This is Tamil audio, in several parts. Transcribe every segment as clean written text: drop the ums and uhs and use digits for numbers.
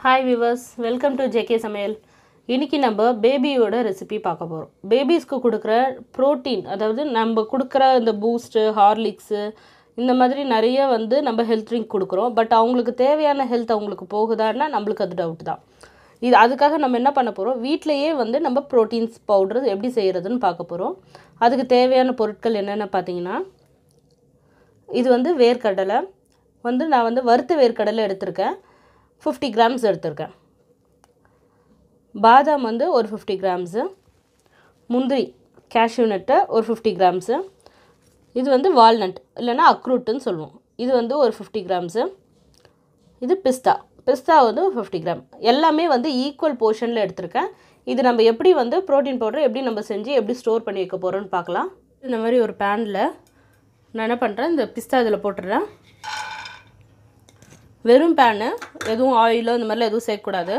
Hi viewers, welcome to JK Samayal. இன்னைக்கு நம்ம பேபியோட ரெசிபி பார்க்க போறோம். பேபிஸ்க்கு கொடுக்கிற புரோட்டீன், அதாவது நம்ம கொடுக்கிற இந்த பூஸ்ட், ஹார்லிக்ஸ் இந்த மாதிரி நிறைய வந்து நம்ம ஹெல்த் ட்ரிங்க் கொடுக்குறோம். பட் அவங்களுக்கு தேவையான ஹெல்த் அவங்களுக்கு போகுதான்னா நம்மளுக்கு அது டவுட் தான். இது அதுக்காக நம்ம என்ன பண்ண போறோம்? வீட்லயே வந்து நம்ம புரோட்டீன்ஸ் பவுடர் எப்படி செய்யறதுன்னு பார்க்க போறோம். அதுக்கு தேவையான பொருட்கள் என்னென்ன பார்த்தீங்கன்னா, இது வந்து வேர்க்கடலை வந்து நான் வந்து வறுத்த வேர்க்கடலை எடுத்திருக்கேன். 50 grams எடுத்திருக்கேன். பாதாம் வந்து ஒரு 50 grams, முந்திரி cashew nut ஒரு 50 grams, இது வந்து வால்நட் இல்லைன்னா அக்ரூட்னு சொல்லுவோம், இது வந்து ஒரு 50 grams, இது பிஸ்தா வந்து 50 gram. எல்லாமே வந்து ஈக்குவல் போர்ஷனில் எடுத்திருக்கேன். இது நம்ம எப்படி வந்து ப்ரோட்டீன் பவுடர் எப்படி நம்ம செஞ்சு எப்படி ஸ்டோர் பண்ணி வைக்க போகிறோன்னு பார்க்கலாம். இந்த மாதிரி ஒரு பேனில் நான் என்ன பண்ணுறேன், இந்த பிஸ்தா இதில் போட்டுடுறேன். வெறும் பேனு, எதுவும் ஆயிலோ இந்த மாதிரிலாம் எதுவும் சேர்க்கக்கூடாது.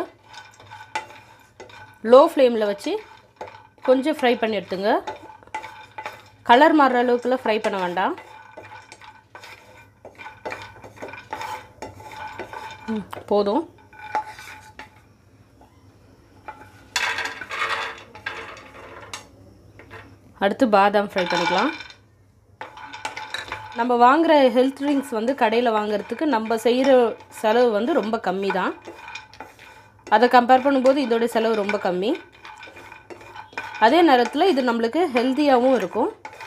லோ ஃப்ளேமில் வச்சு கொஞ்சம் ஃப்ரை பண்ணி எடுத்துங்க. கலர் மாறுற அளவுக்குலாம் ஃப்ரை பண்ண வேண்டாம். போதும். அடுத்து பாதாம் ஃப்ரை பண்ணிக்கலாம். நம்ம வாங்குகிற ஹெல்த் ட்ரிங்க்ஸ் வந்து கடையில் வாங்குறதுக்கு நம்ம செய்கிற செலவு வந்து ரொம்ப கம்மி தான். அதை கம்பேர் பண்ணும்போது இதோடைய செலவு ரொம்ப கம்மி. அதே நேரத்தில் இது நம்மளுக்கு ஹெல்த்தியாகவும் இருக்கும்.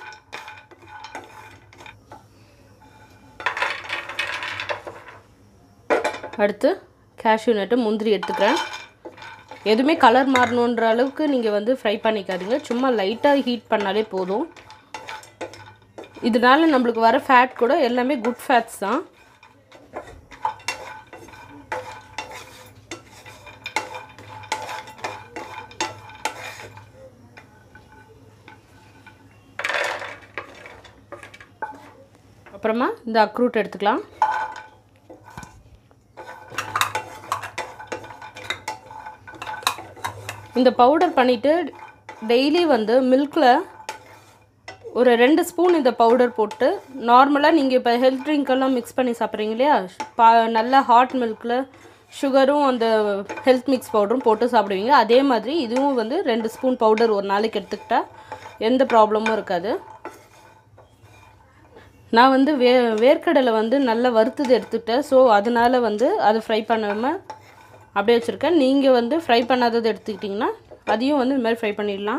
அடுத்து கேஷ்யூ நட்டு, முந்திரி எடுத்துக்கிறேன். எதுவுமே கலர் மாறணுன்ற அளவுக்கு நீங்கள் வந்து ஃப்ரை பண்ணிக்காதீங்க. சும்மா லைட்டாக ஹீட் பண்ணாலே போதும். இதனால நம்மளுக்கு வர ஃபேட் கூட எல்லாமே குட் ஃபேட்ஸ் தான். அப்புறமா இந்த அக்ரூட் எடுத்துக்கலாம். இந்த பவுடர் பண்ணிவிட்டு டெய்லி வந்து மில்கில் ஒரு 2 ஸ்பூன் இந்த பவுடர் போட்டு, நார்மலாக நீங்கள் இப்போ ஹெல்த் ட்ரிங்க்கெல்லாம் மிக்ஸ் பண்ணி சாப்பிட்றீங்க இல்லையா, நல்லா ஹாட் மில்கில் சுகரும் அந்த ஹெல்த் மிக்ஸ் பவுடரும் போட்டு சாப்பிடுவீங்க. அதே மாதிரி இதுவும் வந்து 2 ஸ்பூன் பவுடர் ஒரு நாளைக்கு எடுத்துக்கிட்டால் எந்த ப்ராப்ளமும் இருக்காது. நான் வந்து வேர்க்கடலை வந்து நல்லா வறுத்தது எடுத்துக்கிட்டேன். ஸோ அதனால் வந்து அதை ஃப்ரை பண்ணாமல் அப்படியே வச்சுருக்கேன். நீங்கள் வந்து ஃப்ரை பண்ணாதது எடுத்துக்கிட்டிங்கன்னா அதையும் வந்து இந்த மாதிரி ஃப்ரை பண்ணிடலாம்.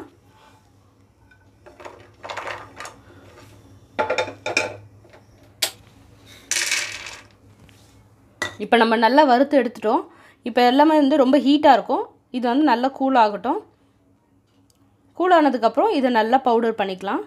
இப்போ நம்ம நல்லா வறுத்து எடுத்துட்டோம். இப்போ எல்லாமே வந்து ரொம்ப ஹீட்டாக இருக்கும். இது வந்து நல்லா கூல் ஆகட்டும். கூல் ஆனதுக்கப்புறம் இதை நல்லா பவுடர் பண்ணிக்கலாம்.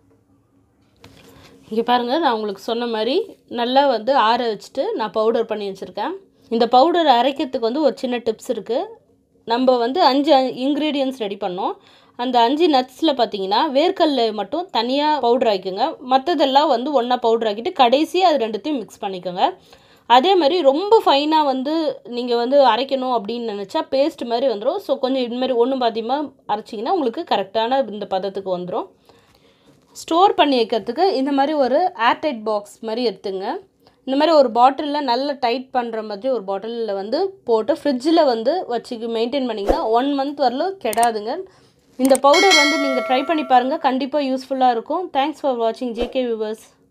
இங்கே பாருங்கள், நான் உங்களுக்கு சொன்ன மாதிரி நல்லா வந்து ஆற வச்சுட்டு நான் பவுடர் பண்ணி வச்சுருக்கேன். இந்த பவுடர் அரைக்கிறதுக்கு வந்து ஒரு சின்ன டிப்ஸ் இருக்குது. நம்ம வந்து 5 இன்க்ரீடியன்ட்ஸ் ரெடி பண்ணோம். அந்த 5 நட்ஸில் பார்த்தீங்கன்னா வேர்க்கடலை மட்டும் தனியாக பவுடர் ஆக்கிக்கோங்க. மற்றதெல்லாம் வந்து ஒன்றா பவுடர் ஆக்கிட்டு கடைசியாக அது ரெண்டுத்தையும் மிக்ஸ் பண்ணிக்கோங்க. அதே மாதிரி ரொம்ப ஃபைனாக வந்து நீங்கள் வந்து அரைக்கணும் அப்படின்னு நினச்சா பேஸ்ட் மாதிரி வந்துடும். ஸோ கொஞ்சம் இதுமாதிரி ஒன்று பாத்தியமாக அரைச்சிங்கன்னா உங்களுக்கு கரெக்டான இந்த பதத்துக்கு வந்துடும். ஸ்டோர் பண்ணி வைக்கிறதுக்கு இந்த மாதிரி ஒரு ஏர்டைட் பாக்ஸ் மாதிரி எடுத்துங்க. இந்த மாதிரி ஒரு பாட்டிலில் நல்லா டைட் பண்ணுற மாதிரி ஒரு பாட்டிலில் வந்து போட்டு ஃப்ரிட்ஜில் வந்து வச்சு மெயின்டைன் பண்ணிங்கன்னா 1 month வரலும் கெடாதுங்க. இந்த பவுடர் வந்து நீங்கள் ட்ரை பண்ணி பாருங்கள், கண்டிப்பாக யூஸ்ஃபுல்லாக இருக்கும். தேங்க்ஸ் ஃபார் வாட்சிங் JK வியூவர்ஸ்.